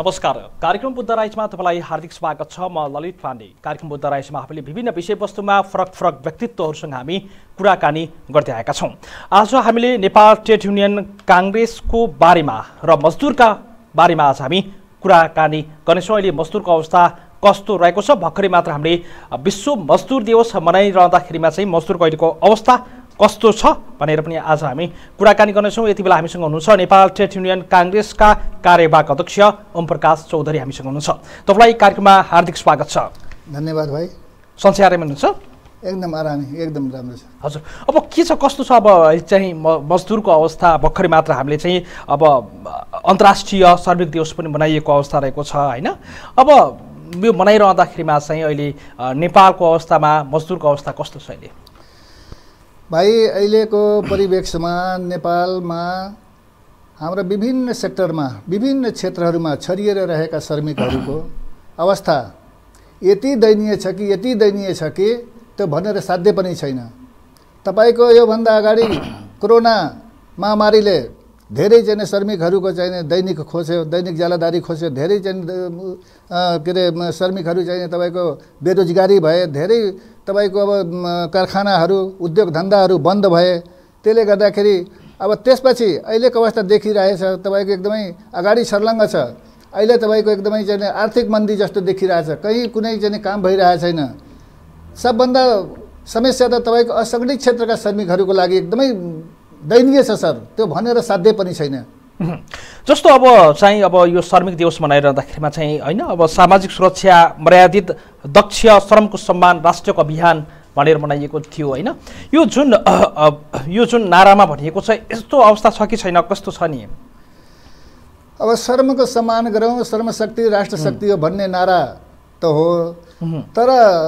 नमस्कार कार्यक्रम बुद्ध राइजमा तपाईलाई हार्दिक स्वागत छ। म ललित पाण्डे। कार्यक्रम बुद्ध राइजमा हामीले विभिन्न विषयवस्तुमा फरक व्यक्तित्वहरूसँग हामी कुराकानी गर्दै आएका छौं। आज हामीले नेपाल ट्रेड युनियन कांग्रेसको बारेमा र मजदुरका बारेमा आज हामी कुराकानी गर्नेछौं। अहिले मजदुरको अवस्था कस्तो रहेको छ, भर्खरै मात्र हामीले विश्व मजदुर दिवस मनाइरहँदाखेरिमा चाहिँ मजदुरको अहिलेको अवस्था कस्तो छ भनेर पनि आज हामी कुराकानी गर्नेछौं। यति बेला हामीसँग हुनुहुन्छ नेपाल ट्रेड युनियन कांग्रेसका कार्यवाहक अध्यक्ष ओम प्रकाश चौधरी हामीसँग हुनुहुन्छ। तपाईलाई कार्यक्रममा हार्दिक स्वागत छ। धन्यवाद भाइ। सन्चै आरामै हुनुहुन्छ? एकदम आरामै, एकदम राम्रो छ। हजुर, अब के छ, कस्तो छ अब चाहिँ मजदुरको अवस्था? भर्खरै मात्र हामीले चाहिँ अब अन्तर्राष्ट्रिय श्रमिक दिवस पनि मनाइएको अवस्था रहेको छ हैन? अब यो मनाइरहँदाखेरिमा चाहिँ अहिले नेपालको अवस्थामा मजदुरको अवस्था कस्तो छ अहिले? भाइ, अहिलेको परिवेशमा नेपालमा हाम्रो विभिन्न सेक्टरमा, विभिन्न क्षेत्रहरूमा छरिएर रहेका श्रमिकहरूको अवस्था यति दयनीय छ कि त्यो भनेर साध्य पनि छैन। तपाईको योभन्दा अगाडि कोरोना महामारीले धेरै जने श्रमिकहरूको चाहिँ दैनिक खोस्यो, दैनिक ज्यालादारी खोस्यो। धेरै जन के अरे श्रमिकहरू चाहिँ तपाईको बेरोजगारी भए, धेरै तपाईको अब कारखानाहरू, उद्योग धन्दाहरू बन्द भए। त्यसले गर्दाखेरि अब त्यसपछि अहिलेको अवस्था देखिरहेछ तपाईको एकदमै अगाडि छर्लङ्ग छ। अहिले तपाईको एकदमै चाहिँ आर्थिक मन्दी जस्तो देखिरहेछ, कहीँ कुनै चाहिँ काम भइरहेको छैन। सबभन्दा समस्या त तपाईको असङ्गठित क्षेत्रका श्रमिकहरूको लागि एकदमै दयनीय छ सर, त्यो भनेर साध्य पनि छैन। जस्तो अब चाहिँ अब यो श्रमिक दिवस मनाइरहँदाखेरिमा चाहिँ हैन, अब सामाजिक सुरक्षा, मर्यादित दक्ष श्रमको सम्मान राष्ट्रिय अभियान भनेर मनाइएको थियो हैन? यो जुन नारामा भनिएको छ, यस्तो अवस्था छ कि छैन, कस्तो छ नि? अब श्रमको सम्मान गरौँ, श्रम शक्ति राष्ट्र शक्ति हो भन्ने नारा त हो, तर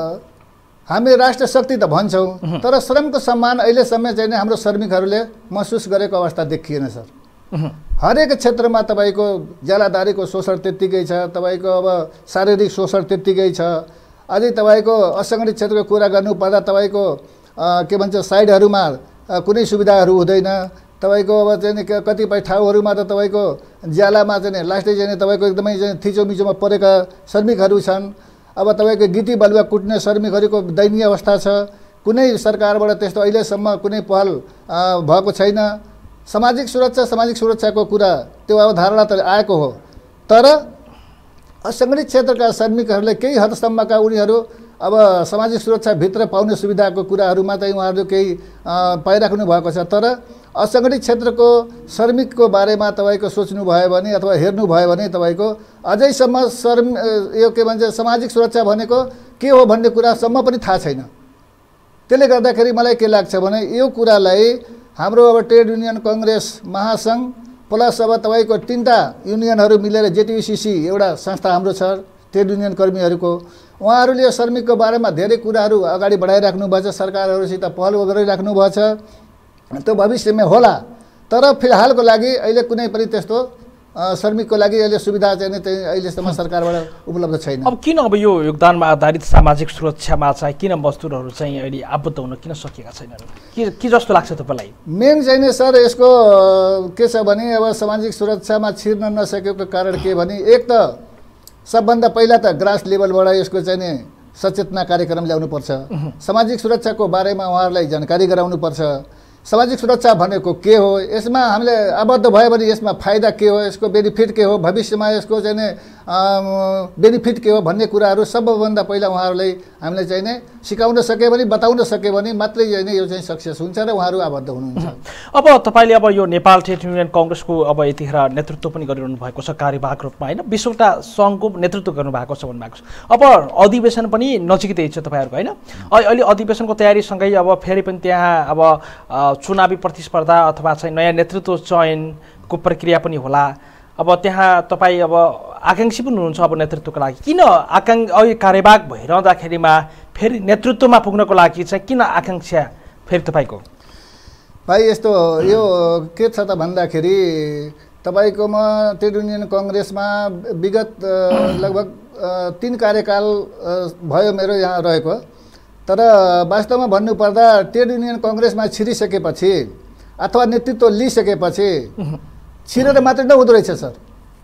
हामी राष्ट्र शक्ति त भन्छौँ, तर श्रमको सम्मान अहिलेसम्म चाहिँ हाम्रो श्रमिकहरूले महसुस गरेको अवस्था देखिएन सर। हरेक क्षेत्रमा तपाईको ज्यालादारीको शोषण त्यत्तिकै छ, तपाईको अब शारीरिक शोषण त्यत्तिकै छ। अझै तपाईको असङ्गठित क्षेत्रको कुरा गर्नुपर्दा तपाईको के भन्छ साइडहरूमा कुनै सुविधाहरू हुँदैन। तपाईको अब चाहिँ कतिपय ठाउँहरूमा त तपाईको ज्यालामा चाहिँ लास्टै चाहिँ तपाईको एकदमै चाहिँ थिचोमिचोमा परेका श्रमिकहरू छन्। अब तपाईँको गिटी बालुवा कुट्ने श्रमिकहरूको दयनीय अवस्था छ। कुनै सरकारबाट त्यस्तो अहिलेसम्म कुनै पहल भएको छैन। सामाजिक सुरक्षाको कुरा त्यो अवधारणा त आएको हो, तर असङ्गठित क्षेत्रका श्रमिकहरूले केही हदसम्मका उनीहरू अब सामाजिक सुरक्षाभित्र पाउने सुविधाको कुराहरूमा चाहिँ उहाँहरू केही पाइराख्नु भएको छ। तर असङ्गठित क्षेत्रको श्रमिकको बारेमा तपाईँको सोच्नुभयो भने अथवा हेर्नुभयो भने तपाईँको अझैसम्म यो के भन्छ सामाजिक सुरक्षा भनेको के हो भन्ने कुरासम्म पनि थाहा छैन। त्यसले गर्दाखेरि मलाई के लाग्छ भने यो कुरालाई हाम्रो अब ट्रेड युनियन कांग्रेस महासंघ प्लस अब तपाईको तीनटा युनियनहरू मिलेर जेटियुसिसी एउटा संस्था हाम्रो छ ट्रेड युनियन कर्मीहरूको, उहाँहरूले यो श्रमिकको बारेमा धेरै कुराहरू अगाडि बढाइराख्नु भएको छ, सरकारहरूसित पहल गरिराख्नु भएको छ। त्यो भविष्यमा होला, तर फिलहालको लागि अहिले कुनै पनि त्यस्तो श्रमिकको लागि अहिले सुविधा चाहिँ अहिलेसम्म सरकारबाट उपलब्ध छैन। अब किन अब यो योगदानमा आधारित सामाजिक सुरक्षामा चाहिँ किन मजदुरहरू चाहिँ अहिले आबद्ध हुन किन सकेका छैनन्? के जस्तो लाग्छ तपाईलाई? मेन चाहिँ नि सर यसको के छ भने अब सामाजिक सुरक्षामा छिर्न नसकेको कारण के भने एक त सबभन्दा पहिला त ग्रास लेभलबाट यसको चाहिँ नि सचेतना कार्यक्रम ल्याउनुपर्छ। सामाजिक सुरक्षाको बारेमा उहाँहरूलाई जानकारी गराउनुपर्छ। सामाजिक सुरक्षा भनेको के हो, यसमा हामीले आबद्ध भयो भने यसमा फाइदा के हो, यसको बेनिफिट के हो, भविष्यमा यसको चाहिँ नि बेनिफिट के हो भन्ने कुराहरू सबभन्दा पहिला उहाँहरूलाई हामीले चाहिँ नि सिकाउन सक्यो भने, बताउन सक्यो भने मात्रै चाहिँ यो चाहिँ सक्सेस हुन्छ र उहाँहरू आबद्ध हुनुहुन्छ। अब तपाईँले अब यो नेपाल ट्रेड युनियन कांग्रेसको अब यतिखेर नेतृत्व पनि गरिरहनु भएको छ कार्यवाहक रूपमा हैन? 20वटा सङ्घको नेतृत्व गर्नुभएको छ भन्नुभएको छ। अब अधिवेशन पनि नजिकै छ तपाईँहरूको हैन? अहिले अधिवेशनको तयारीसँगै अब फेरि पनि त्यहाँ अब चुनावी प्रतिस्पर्धा अथवा चाहिँ नयाँ नेतृत्व चयनको प्रक्रिया पनि होला। अब त्यहाँ तपाईँ अब आकाङ्क्षी पनि हुनुहुन्छ अब नेतृत्वको लागि। किन अहिले कार्यवाहक भइरहँदाखेरिमा फेरि नेतृत्वमा पुग्नको लागि चाहिँ किन आकाङ्क्षा फेरि तपाईँको? भाइ यस्तो यो के छ त भन्दाखेरि तपाईँकोमा ट्रेड युनियन कांग्रेसमा विगत लगभग 3 कार्यकाल भयो मेरो यहाँ रहेको, तर वास्तवमा भन्नुपर्दा ट्रेड युनियन कांग्रेसमा छिरिसकेपछि अथवा नेतृत्व लिइसकेपछि छिरेर मात्रै नहुँदो रहेछ सर।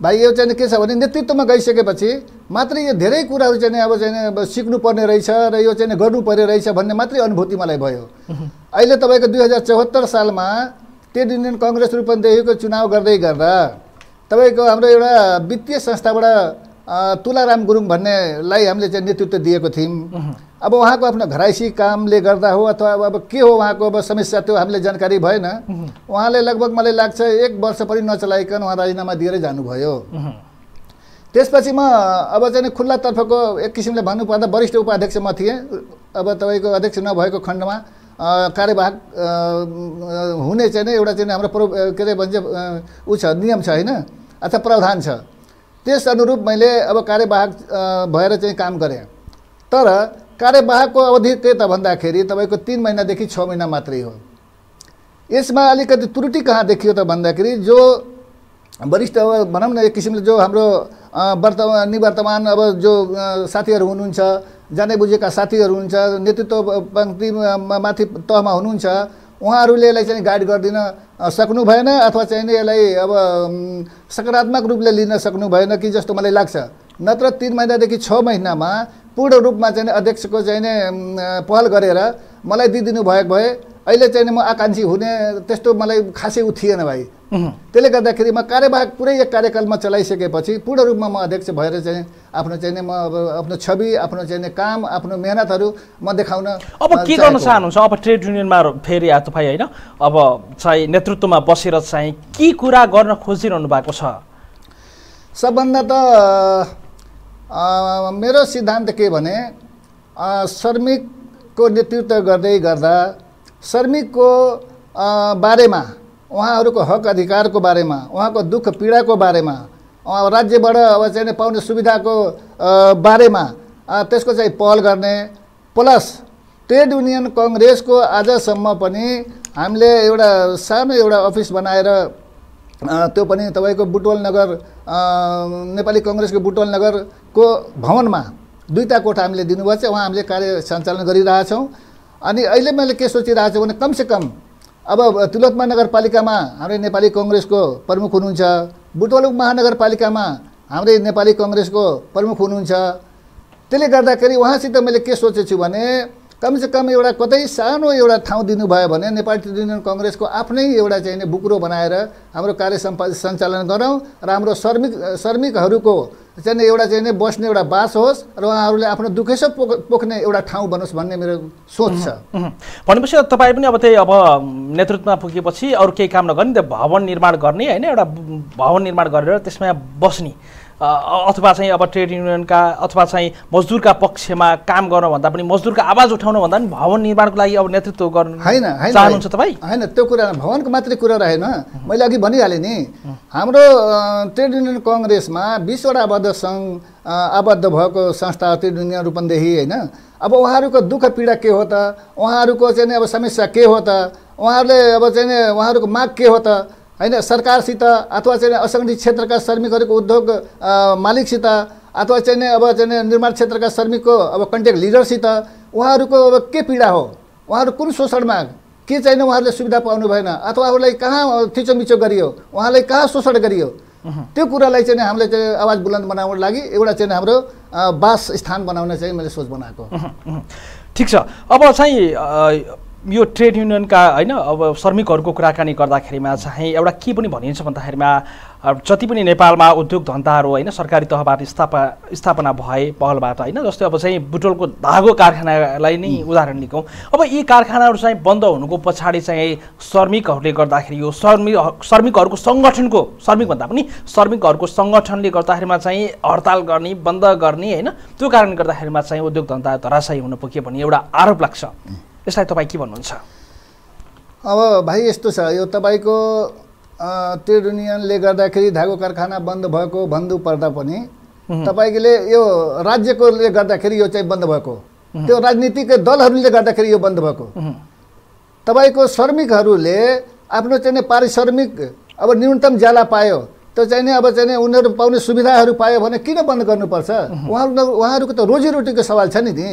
भाइ यो चाहिँ के छ भने नेतृत्वमा गइसकेपछि मात्रै यो धेरै कुराहरू चाहिँ अब सिक्नुपर्ने रहेछ र यो चाहिँ गर्नुपर्ने रहेछ भन्ने मात्रै अनुभूति मलाई भयो। अहिले तपाईँको 2074 सालमा ट्रेड युनियन कङ्ग्रेस रूपन्देहीको चुनाव गर्दै गर्दा तपाईँको हाम्रो एउटा वित्तीय संस्थाबाट तुलाराम गुरुङ भन्नेलाई हामीले चाहिँ नेतृत्व दिएको थियौँ। अब उहाँको आफ्नो घराइसी कामले गर्दा हो अथवा अब के हो उहाँको अब समस्या त्यो हामीले जानकारी भएन। उहाँले लगभग मलाई लाग्छ 1 वर्ष पनि नचलाइकन उहाँ राजीनामा दिएरै जानुभयो। त्यसपछि म अब चाहिँ खुल्ला तर्फको एक किसिमले भन्नुपर्दा वरिष्ठ उपाध्यक्ष म थिएँ। अब तपाईँको अध्यक्ष नभएको खण्डमा कार्यवाहक हुने चाहिँ एउटा चाहिँ हाम्रो के अरे भन्छ ऊ छ, नियम छ होइन, अथवा प्रावधान छ। त्यस अनुरूप मैले अब कार्यवाहक भएर चाहिँ काम गरेँ। तर कार्यवाहकको अवधि के त भन्दाखेरि तपाईँको 3 महिनादेखि 6 महिना मात्रै हो। यसमा अलिकति त्रुटि कहाँ देखियो त भन्दाखेरि जो वरिष्ठ भनौँ न एक किसिमले जो हाम्रो निवर्तमान अब जो साथीहरू हुनुहुन्छ, जाने बुझेका साथीहरू हुनुहुन्छ, नेतृत्व पङ्क्ति माथि तहमा हुनुहुन्छ, उहाँहरूले यसलाई चाहिँ गाइड गरिदिन सक्नु भएन अथवा चाहिँ यसलाई अब सकारात्मक रूपले लिन सक्नु भएन कि जस्तो मलाई लाग्छ। नत्र 3 महिनादेखि 6 महिनामा पूर्ण रूपमा चाहिँ अध्यक्षको चाहिँ पहल गरेर मलाई दिइदिनु भएको भए अहिले चाहिँ म आकाङ्क्षी हुने त्यस्तो मलाई खासै उ थिएन भाइ। त्यसले गर्दाखेरि म कार्यवाहक पुरै एक कार्यकालमा चलाइसकेपछि पूर्ण रूपमा म अध्यक्ष भएर चाहिँ आफ्नो चाहिँ म अब आफ्नो छवि, आफ्नो चाहिँ काम, आफ्नो मेहनतहरू म देखाउन अब के गर्न चाहनुहुन्छ? अब ट्रेड युनियनमा फेरि तपाईँ होइन अब चाहिँ नेतृत्वमा बसेर चाहिँ के कुरा गर्न खोजिरहनु भएको छ? सबभन्दा त मेरो सिद्धान्त के भने श्रमिकको नेतृत्व गर्दै गर्दा श्रमिकको बारेमा, उहाँहरूको हक अधिकारको बारेमा, उहाँको दुःख पीडाको बारेमा, राज्यबाट अब चाहिँ पाउने सुविधाको बारेमा त्यसको चाहिँ पहल गर्ने, प्लस ट्रेड युनियन कङ्ग्रेसको आजसम्म पनि हामीले एउटा सानो एउटा अफिस बनाएर त्यो पनि तपाईँको बुटवल नगर नेपाली कङ्ग्रेसको बुटवल नगरको भवनमा 2टा कोठा हामीले दिनुभएको छ। उहाँ हामीले कार्य सञ्चालन गरिरहेछौँ। अनि अहिले मैले के सोचिरहेको छु भने कमसेकम अब तिलोत्तमा नगरपालिकामा हाम्रै नेपाली कङ्ग्रेसको प्रमुख हुनुहुन्छ, बुटवल महानगरपालिकामा हाम्रै नेपाली कङ्ग्रेसको प्रमुख हुनुहुन्छ। त्यसले गर्दाखेरि उहाँसित मैले के सोचेछु भने कमसेकम एउटा कतै सानो एउटा ठाउँ दिनुभयो भने नेपाली ट्रेड युनियन कङ्ग्रेसको आफ्नै एउटा चाहिँ बुकुरो बनाएर हाम्रो कार्य सञ्चालन गरौँ र हाम्रो श्रमिकहरूको चाहिँ एउटा चाहिँ बस्ने एउटा बास होस् र उहाँहरूले आफ्नो दुखेसो पोख्ने एउटा ठाउँ बनोस् भन्ने मेरो सोच छ। भनेपछि तपाईँ पनि अब त्यही अब नेतृत्वमा पुगेपछि अरू केही काम नगर्ने, त्यो भवन निर्माण गर्ने होइन, एउटा भवन निर्माण गरेर त्यसमा बस्ने अथवा चाहिँ अब ट्रेड युनियनका अथवा चाहिँ मजदुरका पक्षमा काम गर्न भन्दा पनि मजदुरका आवाज उठाउन भन्दा पनि भवन निर्माणको लागि अब नेतृत्व गर्नु चाहनुहुन्छ तपाईँ? होइन, त्यो कुरा भवनको मात्रै कुरा रहेन। मैले अघि भनिहालेँ नि, हाम्रो ट्रेड युनियन कङ्ग्रेसमा 20 वटा आबद्ध सङ्घ आबद्ध भएको संस्था ट्रेड युनियन रूपन्देही होइन। अब उहाँहरूको दुःख पीडा के हो त, उहाँहरूको चाहिँ अब समस्या के हो त, उहाँहरूले अब चाहिँ उहाँहरूको माग के हो त होइन, सरकारसित अथवा चाहिँ असङ्गठित क्षेत्रका श्रमिकहरूको उद्योग मालिकसित अथवा चाहिँ अब चाहिँ निर्माण क्षेत्रका श्रमिकको अब कन्ट्याक्ट लिडरसित उहाँहरूको अब के पीडा हो, उहाँहरू कुन शोषणमा के चाहिँ उहाँहरूले सुविधा पाउनु भएन अथवा उहाँलाई कहाँ थिचोमिचो गरियो, उहाँलाई कहाँ शोषण गरियो, त्यो कुरालाई चाहिँ हामीले चाहिँ आवाज बुलन्द बनाउनको लागि एउटा चाहिँ हाम्रो वास स्थान बनाउन चाहिँ मैले सोच बनाएको। ठिक छ। अब चाहिँ यो ट्रेड युनियनका होइन अब श्रमिकहरूको कुराकानी गर्दाखेरिमा चाहिँ एउटा के पनि भनिन्छ भन्दाखेरिमा जति पनि नेपालमा उद्योग धन्दाहरू होइन सरकारी तहबाट स्थापना भए पहलबाट होइन, जस्तै अब चाहिँ बुटवलको धागो कारखानालाई नै उदाहरण लिगौँ। अब यी कारखानाहरू चाहिँ बन्द हुनुको पछाडि चाहिँ श्रमिकहरूले गर्दाखेरि यो श्रमिकहरूको सङ्गठनको, श्रमिक भन्दा पनि श्रमिकहरूको सङ्गठनले गर्दाखेरिमा चाहिँ हडताल गर्ने, बन्द गर्ने होइन, त्यो कारणले गर्दाखेरिमा चाहिँ उद्योग धन्दा धराशायी हुन पुग्यो भन्ने एउटा आरोप लाग्छ। यसलाई तपाईँ के भन्नुहुन्छ? अब भाइ यस्तो छ, यो तपाईँको ट्रेड युनियनले गर्दाखेरि धागो कारखाना बन्द भएको भन्नु पर्दा पनि तपाईँले यो राज्यकोले गर्दाखेरि यो चाहिँ बन्द भएको, त्यो राजनीतिक दलहरूले गर्दाखेरि यो बन्द भएको। तपाईँको श्रमिकहरूले आफ्नो चाहिँ पारिश्रमिक अब न्यूनतम ज्याला पायो, त्यो चाहिँ अब चाहिँ उनीहरू पाउने सुविधाहरू पायो भने किन बन्द गर्नुपर्छ? उहाँहरूको त रोजीरोटीको सवाल छ नि।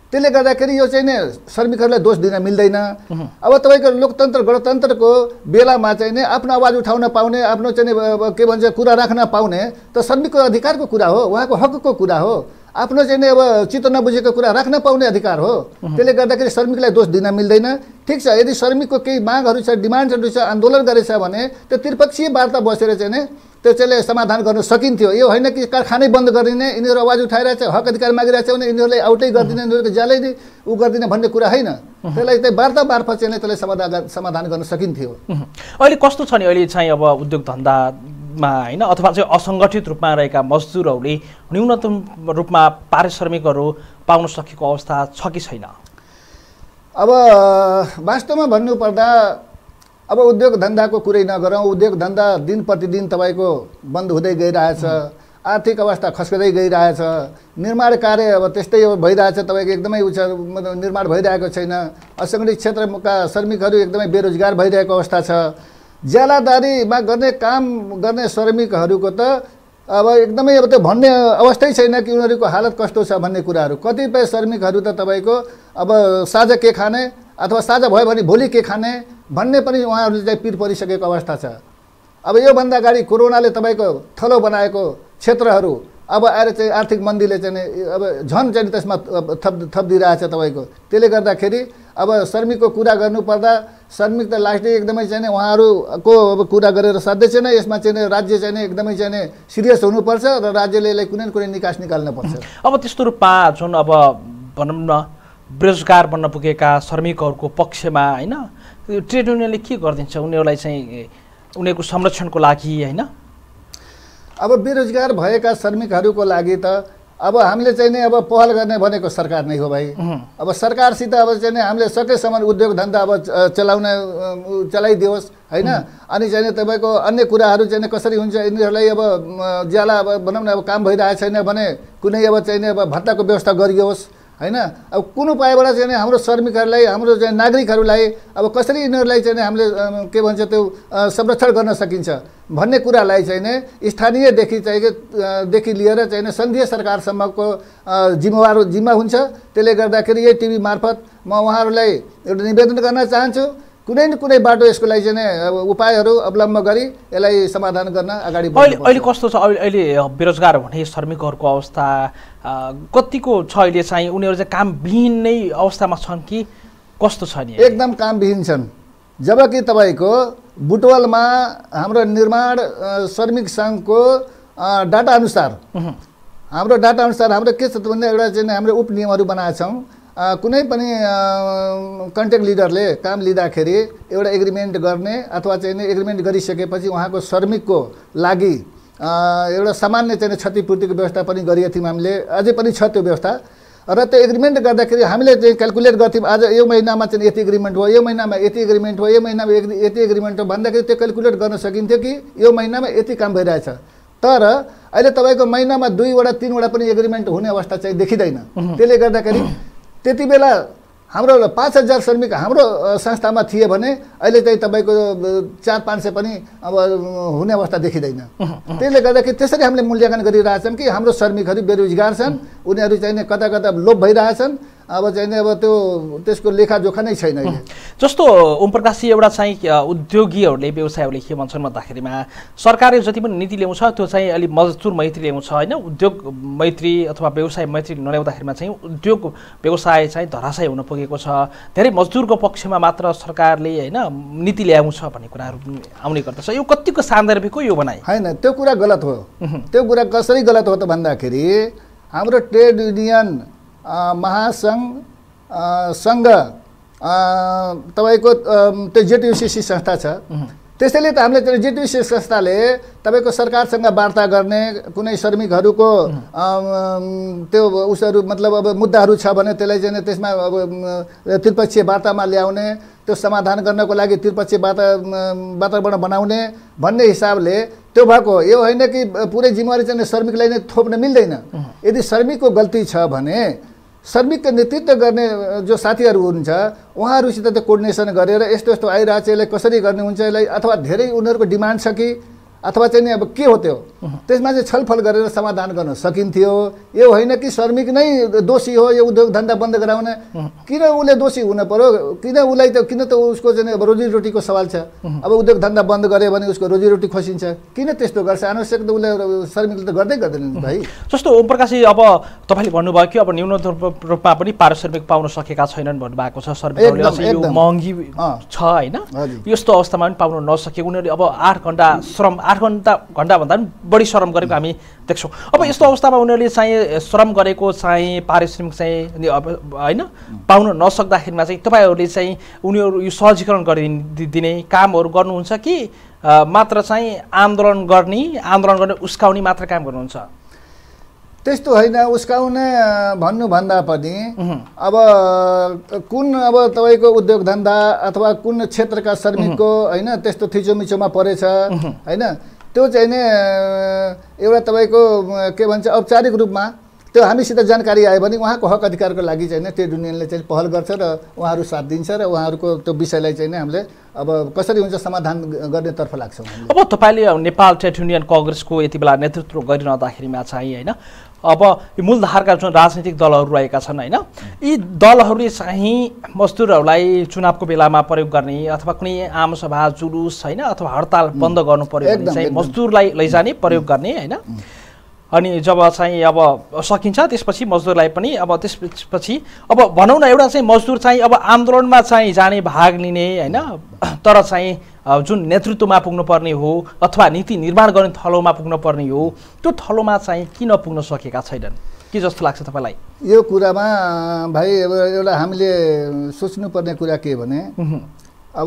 त्यसले गर्दाखेरि यो चाहिँ नि श्रमिकहरूलाई दोष दिन मिल्दैन। अब तपाईँको लोकतन्त्र गणतन्त्रको बेलामा चाहिँ नि आफ्नो आवाज उठाउन पाउने, आफ्नो चाहिँ के भन्छ कुरा राख्न पाउने त श्रमिकको अधिकारको कुरा हो, उहाँको हकको कुरा हो। आफ्नो चाहिँ अब चित्त नबुझेको कुरा राख्न पाउने अधिकार हो। त्यसले गर्दाखेरि श्रमिकलाई दोष दिन मिल्दैन। ठिक छ, यदि श्रमिकको केही मागहरू छ, डिमान्डहरू छ, आन्दोलन गरेछ भने त्यो त्रिपक्षीय वार्ता बसेर चाहिँ नि त्यो चाहिँ समाधान गर्न सकिन्थ्यो। यो होइन कि कारखानै बन्द गरिदिने, यिनीहरू आवाज उठाइरहेछ, हक अधिकार मागिरहेछ भने यिनीहरूलाई आउटै गरिदिने, यिनीहरूको ज्यालै उ गरिदिने भन्ने कुरा होइन। त्यसलाई चाहिँ वार्ता मार्फत चाहिँ त्यसलाई समाधान गर्न सकिन्थ्यो। अहिले कस्तो छ नि, अहिले चाहिँ अब उद्योग धन्दामा होइन अथवा चाहिँ असङ्गठित रूपमा रहेका मजदुरहरूले न्यूनतम रूपमा पारिश्रमिकहरू पाउन सकेको अवस्था छ कि छैन? अब वास्तवमा भन्नुपर्दा अब उद्योग धन्दाको कुरै नगरौँ, उद्योग धन्दा दिन प्रतिदिन तपाईँको बन्द हुँदै गइरहेछ, आर्थिक अवस्था खस्कँदै गइरहेछ, निर्माण कार्य अब त्यस्तै भइरहेछ, तपाईँको एकदमै निर्माण भइरहेको छैन, असङ्गठित क्षेत्रका श्रमिकहरू एकदमै बेरोजगार भइरहेको अवस्था छ। ज्यालादारीमा काम गर्ने श्रमिकहरूको त अब एकदमै अब त्यो भन्ने अवस्थै छैन कि उनीहरूको हालत कस्तो छ भन्ने कुराहरू। कतिपय श्रमिकहरू त तपाईँको अब साँझ के खाने अथवा साँझ भयो भने भोलि के खाने भन्ने पनि उहाँहरूले चाहिँ पिर परिसकेको अवस्था छ। अब योभन्दा अगाडि कोरोनाले तपाईँको थलो बनाएको क्षेत्रहरू अब आएर चाहिँ आर्थिक मन्दीले चाहिँ अब झन् चाहिँ त्यसमा थपिदिइरहेछ तपाईँको। त्यसले गर्दाखेरि अब श्रमिकको कुरा गर्नुपर्दा श्रमिक त लास्टै एकदमै चाहिँ उहाँहरूको अब कुरा गरेर साध्य छैन। यसमा चाहिँ राज्य चाहिँ एकदमै चाहिँ सिरियस हुनुपर्छ र राज्यले यसलाई कुनै न कुनै निकास निकाल्नुपर्छ। अब त्यस्तो रूपमा जुन अब भनौँ न बेरोजगार बन्न पुगेका श्रमिकहरूको पक्षमा होइन ट्रेड युनियनले के गरिदिन्छ उनीहरूलाई चाहिँ उनीहरूको संरक्षणको लागि होइन? अब बेरोजगार भएका श्रमिकहरूको लागि त अब हामीले चाहिँ नि अब पहल गर्ने भनेको सरकार नै हो भाइ। अब सरकारसित अब चाहिँ नि हामीले सकेसम्म उद्योग धन्दा अब चलाइदियोस् होइन। अनि चाहिँ तपाईँको अन्य कुराहरू चाहिँ कसरी हुन्छ यिनीहरूलाई अब ज्याला अब भनौँ न अब काम भइरहेको छैन भने कुनै अब चाहिँ अब भत्ताको व्यवस्था गरियोस् होइन। अब कुन उपायबाट चाहिँ हाम्रो श्रमिकहरूलाई हाम्रो चाहिँ नागरिकहरूलाई अब कसरी यिनीहरूलाई चाहिँ हामीले के भन्छ त्यो संरक्षण गर्न सकिन्छ भन्ने कुरालाई चाहिँ नै स्थानीयदेखि लिएर चाहिँ सन्घीय सरकारसम्मको जिम्मा हुन्छ। त्यसले गर्दाखेरि यही टिभी मार्फत म उहाँहरूलाई एउटा निवेदन गर्न चाहन्छु, कुनै न कुनै बाटो यसको लागि चाहिँ उपायहरू अवलम्बन गरी यसलाई समाधान गर्न अगाडि बढ्नु। अहिले कस्तो छ अहिले बेरोजगार हुने श्रमिकहरूको अवस्था कतिको छ अहिले चाहिँ? उनीहरू चाहिँ कामविहीन नै अवस्थामा छन् कि कस्तो छ नि? एकदम कामविहीन छन्। जबकि तपाईँको बुटवलमा हाम्रो निर्माण श्रमिक सङ्घको डाटा अनुसार हाम्रो के छ भन्दा एउटा चाहिँ हाम्रो उपनियमहरू बनाएका छौँ। कुनै पनि कन्ट्याक्ट लिडरले काम लिँदाखेरि एउटा एग्रिमेन्ट गर्ने अथवा चाहिँ एग्रिमेन्ट गरिसकेपछि उहाँको श्रमिकको लागि एउटा सामान्य चाहिँ क्षतिपूर्तिको व्यवस्था पनि गरिएको थियौँ हामीले, अझै पनि छ त्यो व्यवस्था। र त्यो एग्रिमेन्ट गर्दाखेरि हामीले चाहिँ क्यालकुलेट गर्थ्यौँ आज यो महिनामा चाहिँ यति एग्रिमेन्ट हो, यो महिनामा यति एग्रिमेन्ट हो, यो महिनामा यति एग्रिमेन्ट हो भन्दाखेरि त्यो क्यालकुलेट गर्न सकिन्थ्यो कि यो महिनामा यति काम भइरहेछ। तर अहिले तपाईँको महिनामा 2वटा 3वटा पनि एग्रिमेन्ट हुने अवस्था चाहिँ देखिँदैन। त्यसले गर्दाखेरि त्यति बेला हाम्रो 5000 श्रमिक हाम्रो संस्थामा थिए भने अहिले चाहिँ तपाईँको 400-500 पनि अब हुने अवस्था देखिँदैन। त्यसले गर्दाखेरि त्यसरी हामीले मूल्याङ्कन गरिरहेछौँ कि हाम्रो श्रमिकहरू बेरोजगार छन्, उनीहरू चाहिँ कता कता लोप भइरहेछन्। अब चाहिँ अब त्यसको लेखाजोखा नै छैन। जस्तो ओम प्रकाशजी एउटा चाहिँ उद्योगीहरूले व्यवसायहरूले के भन्छन् भन्दाखेरिमा सरकारले जति पनि नीति ल्याउँछ त्यो चाहिँ अलि मजदुर मैत्री ल्याउँछ होइन, उद्योग मैत्री अथवा व्यवसाय मैत्री नल्याउँदाखेरिमा चाहिँ उद्योग व्यवसाय चाहिँ धराशय हुन पुगेको छ। धेरै मजदुरको पक्षमा मात्र सरकारले होइन नीति ल्याउँछ भन्ने कुराहरू आउने गर्दछ। यो कतिको सान्दर्भिक हो यो भनाइ? होइन, त्यो कुरा गलत हो। त्यो कुरा कसरी गलत हो त भन्दाखेरि हाम्रो ट्रेड युनियन महासङ्घ सङ्घ तपाईँको त्यो जेटियुसिसी संस्था छ। त्यसैले त हामीले त्यो जेटियुसी संस्थाले तपाईँको सरकारसँग वार्ता गर्ने कुनै श्रमिकहरूको त्यो उसहरू मतलब अब मुद्दाहरू छ भने त्यसलाई चाहिँ त्यसमा अब त्रिपक्षीय वार्तामा ल्याउने, त्यो समाधान गर्नको लागि त्रिपक्षीय वातावरण बनाउने भन्ने हिसाबले त्यो भएको। यो होइन कि पुरै जिम्मेवारी चाहिँ श्रमिकलाई नै थोप्न मिल्दैन। यदि श्रमिकको गल्ती छ भने श्रमिकको नेतृत्व गर्ने जो साथीहरू हुनुहुन्छ उहाँहरूसित त्यो कोर्डिनेसन गरेर यस्तो यस्तो आइरहेको छ, यसलाई कसरी गर्ने हुन्छ यसलाई, अथवा धेरै उनीहरूको डिमान्ड छ कि अथवा चाहिँ नि अब के हो त्यो त्यसमा चाहिँ छलफल गरेर समाधान गर्न सकिन्थ्यो। यो होइन कि श्रमिक नै दोषी हो यो उद्योग धन्दा बन्द गराउने, किन उसले दोषी हुन पर्यो, किन उसको चाहिँ अब रोजीरोटीको सवाल छ। अब उद्योग धन्दा बन्द गर्यो भने उसको रोजीरोटी खोसिन्छ, किन त्यस्तो गर्छ? अनावश्यक त उसले श्रमिकले त गर्दै गर्दैन भाइ। जस्तो ओम प्रकाशजी अब तपाईँले भन्नुभयो कि अब न्यूनतम रूपमा पनि पारिश्रमिक पाउन सकेका छैनन् भन्नुभएको छ, श्रमिकहरूले यो महँगी छ होइन, यस्तो अवस्थामा पनि पाउन नसके उनीहरूले अब 8 घण्टा श्रम 8 घण्टा भन्दा पनि बढी श्रम गरेको हामी देख्छौँ। अब यस्तो अवस्थामा उनीहरूले चाहिँ श्रम गरेको चाहिँ पारिश्रमिक चाहिँ अब होइन पाउन नसक्दाखेरिमा चाहिँ तपाईँहरूले चाहिँ उनीहरू यो सहजीकरण गरिदिने कामहरू गर्नुहुन्छ कि मात्र चाहिँ आन्दोलन गर्ने उस्काउने मात्र काम गर्नुहुन्छ? त्यस्तो होइन, उस्काउने भन्नुभन्दा पनि अब कुन अब तपाईँको उद्योग धन्दा अथवा कुन क्षेत्रका श्रमिकको होइन त्यस्तो थिचोमिचोमा परेछ होइन, त्यो चाहिँ नि एउटा तपाईँको के भन्छ औपचारिक रूपमा त्यो हामीसित जानकारी आयो भने उहाँको हक अधिकारको लागि चाहिँ ट्रेड युनियनले चाहिँ पहल गर्छ र उहाँहरू साथ दिन्छ र उहाँहरूको त्यो विषयलाई चाहिँ हामीले अब कसरी हुन्छ समाधान गर्नेतर्फ लाग्छौँ। अब तपाईँले नेपाल ट्रेड युनियन कङ्ग्रेसको यति बेला नेतृत्व गरिरहँदाखेरिमा चाहिँ होइन अब मूलधारका जुन राजनीतिक दलहरू रहेका छन् होइन, यी दलहरूले चाहिँ मजदुरहरूलाई चुनावको बेलामा प्रयोग गर्ने अथवा कुनै आमसभा जुलुस होइन अथवा हडताल बन्द गर्नु पर्यो भने चाहिँ मजदुरलाई लैजाने प्रयोग गर्ने होइन, अनि जब चाहिँ अब सकिन्छ त्यसपछि मजदुरलाई पनि अब त्यसपछि अब भनौँ न एउटा चाहिँ मजदुर चाहिँ अब आन्दोलनमा चाहिँ जाने भाग लिने होइन, तर चाहिँ जुन नेतृत्वमा पुग्नुपर्ने हो अथवा नीति निर्माण गर्ने थलोमा पुग्नुपर्ने हो त्यो थलोमा चाहिँ किन पुग्न सकेका छैनन् के जस्तो लाग्छ तपाईँलाई? यो कुरामा भाइ अब एउटा हामीले सोच्नुपर्ने कुरा के भने अब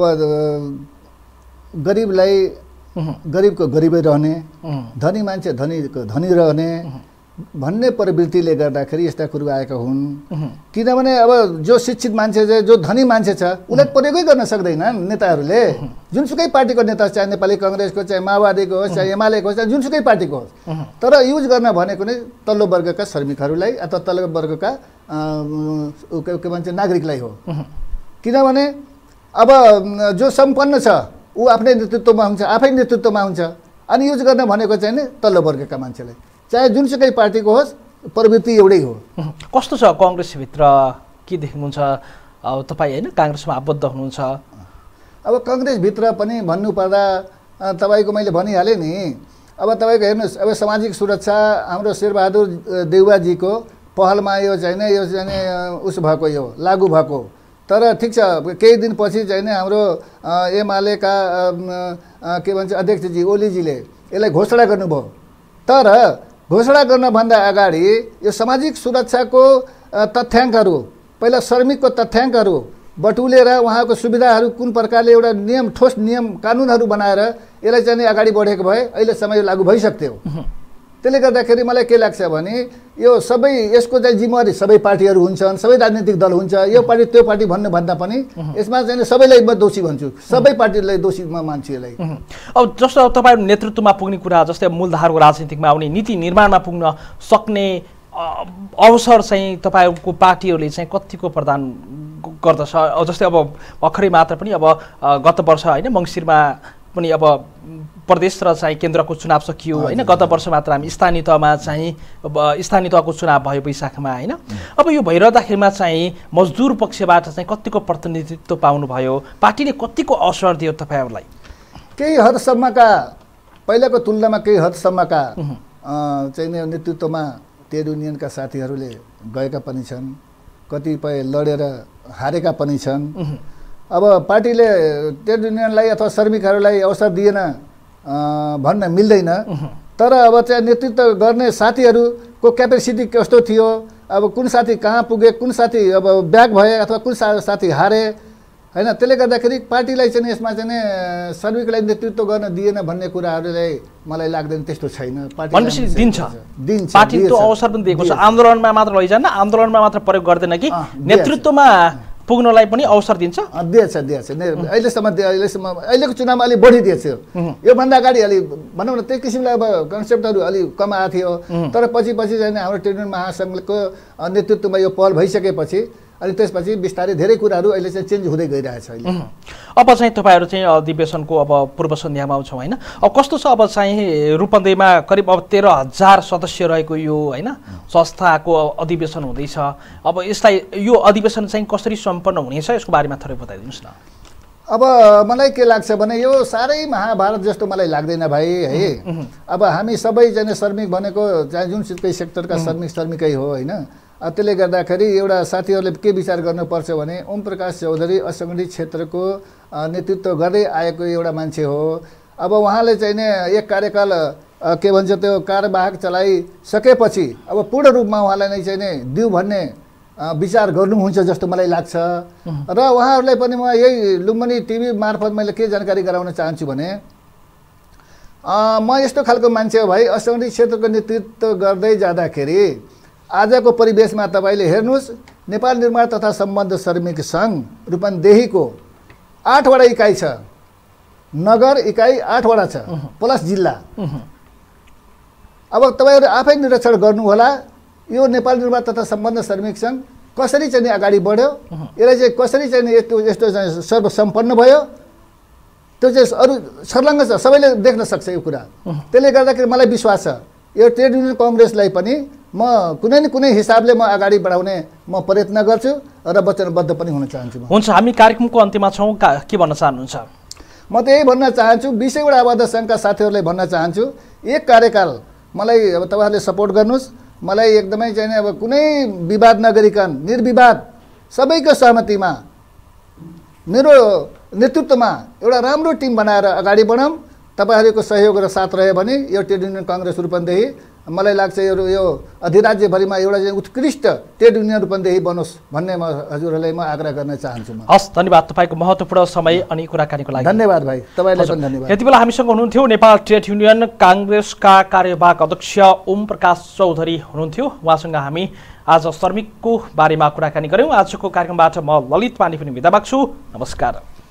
गरिबलाई गरिबको गरिबै रहने, धनी मान्छे धनीको धनी रहने भन्ने प्रवृत्तिले गर्दाखेरि यस्ता कुरो आएका हुन्। किनभने अब जो शिक्षित मान्छे छ, जो धनी मान्छे छ उसलाई प्रयोगै गर्न सक्दैनन् नेताहरूले, जुनसुकै पार्टीको नेता चाहे नेपाली कङ्ग्रेसको चाहे माओवादीको होस् चाहे एमालेको होस् चाहे जुनसुकै पार्टीको होस्, तर युज गर्न भनेको नै तल्लो वर्गका श्रमिकहरूलाई अथवा तल्लो वर्गका के भन्छ नागरिकलाई हो। किनभने अब जो सम्पन्न छ ऊ आफ्नै नेतृत्वमा हुन्छ, आफै नेतृत्वमा हुन्छ, अनि युज गर्न भनेको चाहिँ नि तल्लो वर्गका मान्छेलाई, चाहे जुनसुकै पार्टीको होस् प्रवृत्ति एउटै हो। कस्तो छ कङ्ग्रेसभित्र के देख्नुहुन्छ तपाईँ होइन, काङ्ग्रेसमा आबद्ध हुनुहुन्छ? अब कङ्ग्रेसभित्र पनि भन्नुपर्दा तपाईँको मैले भनिहालेँ नि, अब तपाईँको हेर्नुहोस् अब सामाजिक सुरक्षा हाम्रो शेरबहादुर देउवाजीको पहलमा यो चाहिँ उस भएको यो लागू भएको, तर ठिक छ केही दिनपछि चाहिँ हाम्रो एमालेका के भन्छ अध्यक्षजी ओलीजीले यसलाई घोषणा गर्नुभयो। तर घोषणा गर्नभन्दा अगाडि यो सामाजिक सुरक्षाको तथ्याङ्कहरू पहिला श्रमिकको तथ्याङ्कहरू बटुलेर उहाँको सुविधाहरू कुन प्रकारले एउटा नियम ठोस नियम कानुनहरू बनाएर यसलाई चाहिँ अगाडि बढेको भए अहिलेसम्म यो लागू भइसक्थ्यो। त्यसले गर्दाखेरि मलाई के लाग्छ भने यो सबै यसको चाहिँ जिम्मेवारी सबै पार्टीहरू हुन्छन्, सबै राजनीतिक दल हुन्छ, यो पार्टी त्यो पार्टी भन्नुभन्दा पनि यसमा चाहिँ सबैलाई म दोषी भन्छु, सबै पार्टीलाई दोषी म मान्छु यसलाई। अब जस्तो तपाईँ नेतृत्वमा पुग्ने कुरा जस्तै मूलधारको राजनीतिकमा आउने नीति निर्माणमा पुग्न सक्ने अवसर चाहिँ तपाईँको पार्टीहरूले चाहिँ कतिको प्रदान गर्दछ? जस्तै अब भर्खरै मात्र पनि अब गत वर्ष होइन मङ्सिरमा पनि अब प्रदेश र चाहिँ केन्द्रको चुनाव सकियो होइन, गत वर्ष मात्र हामी स्थानीय तहमा चाहिँ स्थानीय तहको चुनाव भयो वैशाखमा होइन। अब यो भइरहँदाखेरिमा चाहिँ मजदुर पक्षबाट चाहिँ कतिको प्रतिनिधित्व पाउनुभयो, पार्टीले कतिको अवसर दियो तपाईँहरूलाई? केही हदसम्मका पहिलाको तुलनामा केही हदसम्मका चाहिँ नेतृत्वमा ट्रेड युनियनका साथीहरूले गएका पनि छन्, कतिपय लडेर हारेका पनि छन्। अब पार्टीले ट्रेड युनियनलाई अथवा श्रमिकहरूलाई अवसर दिएन भन्न मिल्दैन, तर अब चाहिँ नेतृत्व गर्ने साथीहरूको क्यापेसिटी कस्तो थियो, अब कुन साथी कहाँ पुगे, कुन साथी अब ब्याक भए अथवा कुन साथी हारे होइन, त्यसले गर्दाखेरि पार्टीलाई चाहिँ यसमा चाहिँ श्रमिकलाई नेतृत्व गर्न दिएन भन्ने कुराहरूलाई मलाई लाग्दैन त्यस्तो छैन। पार्टी दिन्छ पार्टी त्यो अवसर पनि दिएको छ, आन्दोलनमा मात्र लैजान्न, आन्दोलनमा मात्र प्रयोग गर्दैन कि नेतृत्वमा पुग्नलाई पनि अवसर दिन्छ? दिएछ अहिलेसम्म अहिलेको चुनावमा अलिक बढी दिएछ। योभन्दा अगाडि अलि भनौँ न त्यही किसिमले अब कन्सेप्टहरू अलिक कम आएको थियो, तर पछि चाहिँ हाम्रो ट्रेड युनियन महासङ्घको नेतृत्वमा यो पहल भइसकेपछि अनि त्यसपछि बिस्तारै धेरै कुराहरू अहिले चाहिँ चेन्ज हुँदै गइरहेछ अहिले। अब चाहिँ तपाईँहरू चाहिँ अधिवेशनको अब पूर्व सन्ध्यामा आउँछौँ होइन, अब कस्तो छ अब चाहिँ रूपन्देहीमा करिब अब 13,000 सदस्य रहेको यो होइन संस्थाको अधिवेशन हुँदैछ, अब यसलाई यो अधिवेशन चाहिँ कसरी सम्पन्न हुनेछ यसको बारेमा थोरै बताइदिनुहोस् न। अब मलाई के लाग्छ भने यो साह्रै महाभारत जस्तो मलाई लाग्दैन भाइ है। अब हामी सबै चाहिँ श्रमिक भनेको चाहिँ जुनसुकै सेक्टरका श्रमिकै हो होइन। त्यसले गर्दाखेरि एउटा साथीहरूले के विचार गर्नुपर्छ भने ओम प्रकाश चौधरी असङ्गठित क्षेत्रको नेतृत्व गर्दै आएको एउटा मान्छे हो। अब उहाँले चाहिँ नि एक कार्यकाल के भन्छ त्यो कार्यवाहक चलाइसकेपछि अब पूर्ण रूपमा उहाँलाई नै चाहिँ नि दिउ भन्ने विचार गर्नुहुन्छ जस्तो मलाई लाग्छ। र उहाँहरूलाई पनि म यही लुम्बिनी टिभी मार्फत मैले के जानकारी गराउन चाहन्छु भने म यस्तो खालको मान्छे हो भाइ, असङ्गठित क्षेत्रको नेतृत्व गर्दै जाँदाखेरि आजको परिवेशमा तपाईँले हेर्नुहोस्, नेपाल निर्माण तथा सम्बन्ध श्रमिक सङ्घ रूपन्देहीको 8 वटा इकाइ छ, नगर इकाइ 8 वटा छ प्लस जिल्ला। अब तपाईँहरू आफै निरीक्षण गर्नुहोला यो नेपाल निर्माण तथा सम्बन्ध श्रमिक सङ्घ कसरी चाहिँ अगाडि बढ्यो, यसलाई चाहिँ कसरी चाहिँ यस्तो चाहिँ सर्वसम्पन्न भयो, त्यो चाहिँ अरू छर्लङ्ग छ, सबैले देख्न सक्छ यो कुरा। त्यसले गर्दाखेरि मलाई विश्वास छ यो ट्रेड युनियन कङ्ग्रेसलाई पनि म कुनै न कुनै हिसाबले म अगाडि बढाउने म प्रयत्न गर्छु र वचनबद्ध पनि हुन चाहन्छु। हुन्छ, हामी कार्यक्रमको अन्त्यमा छौँ, के भन्न चाहनुहुन्छ? म त यही भन्न चाहन्छु, 20 वटा आबद्ध सङ्घका साथीहरूलाई भन्न चाहन्छु, एक कार्यकाल मलाई अब तपाईँहरूले सपोर्ट गर्नुहोस्। मलाई एकदमै चाहिँ अब कुनै विवाद नगरिकन निर्विवाद सबैको सहमतिमा मेरो नेतृत्वमा एउटा राम्रो टिम बनाएर अगाडि बढौँ। तपाईँहरूको सहयोग र साथ रह्यो भने यो ट्रेड युनियन कङ्ग्रेस रूपन्देही मलाई लाग्छ यो अधिराज्यभरिमा एउटा चाहिँ उत्कृष्ट ट्रेड युनियन रूपन्देही बनोस् भन्ने म हजुरहरूलाई म आग्रह गर्न चाहन्छु। हस्, धन्यवाद तपाईँको महत्त्वपूर्ण समय अनि कुराकानीको लागि। धन्यवाद भाइ, तपाईँलाई पनि धन्यवाद। यति बेला हामीसँग हुनुहुन्थ्यो नेपाल ट्रेड युनियन काङ्ग्रेसका कार्यवाहक अध्यक्ष ओम प्रकाश चौधरी हुनुहुन्थ्यो। उहाँसँग हामी आज श्रमिकको बारेमा कुराकानी गऱ्यौँ। आजको कार्यक्रमबाट म ललित पाण्डे पनि बिदा माग्छु। नमस्कार।